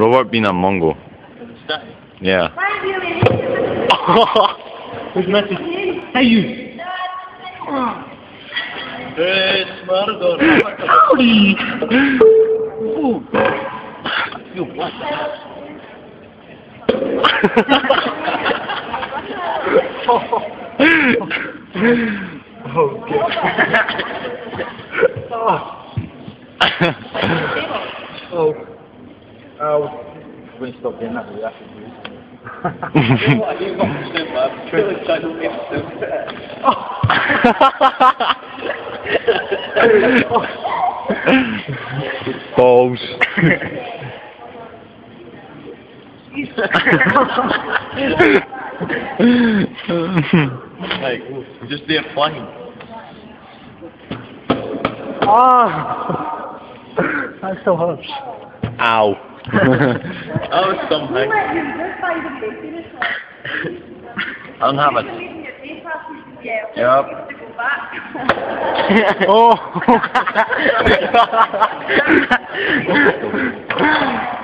Robert being a Mongo. Yeah. Who's the message? Hey you! Howdy! You what? Oh, good. Oh. Oh. When you stop doing that, we have to do it. You've got to do that. Balls. Like, just be a funny. Ah! That's so harsh. Ow. That was something. I don't have it. Yep. Oh!